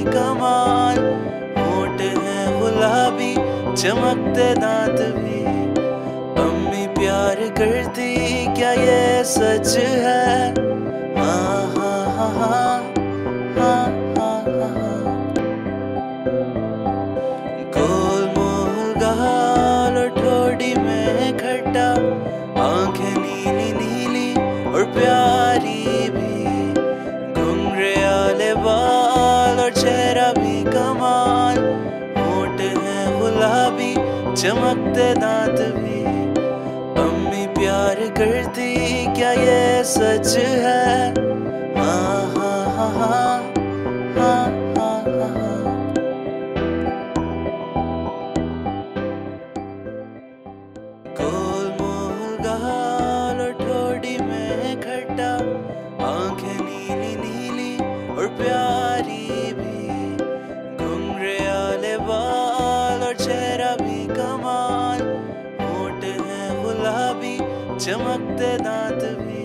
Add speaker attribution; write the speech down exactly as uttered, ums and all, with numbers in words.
Speaker 1: कमाल, होठ हैं गुलाबी चमकते दांत भी। अम्मी प्यार करती क्या ये सच है? हाँ हाँ हाँ हाँ हाँ हाँ हाँ हाँ। गोल मोल गाल और ठोड़ी में खट्टा, आंखें नीली नीली और प्यारी भी, घुंघरे वाले बाल और चेहरा भी कमाल, होठ हैं गुलाबी चमकते दांत भी। अम्मी प्यार करती क्या ये सच है? हाँ हाँ हाँ हाँ हाँ हाँ हाँ हाँ। गोल मोल गाल और ठोड़ी में खट्टा, आंखें नीली नीली और प्यारी भी, घुंघरे वाले बाल और चेहरा भी कमाल, होठ हैं गुलाबी चमकते दांत भी।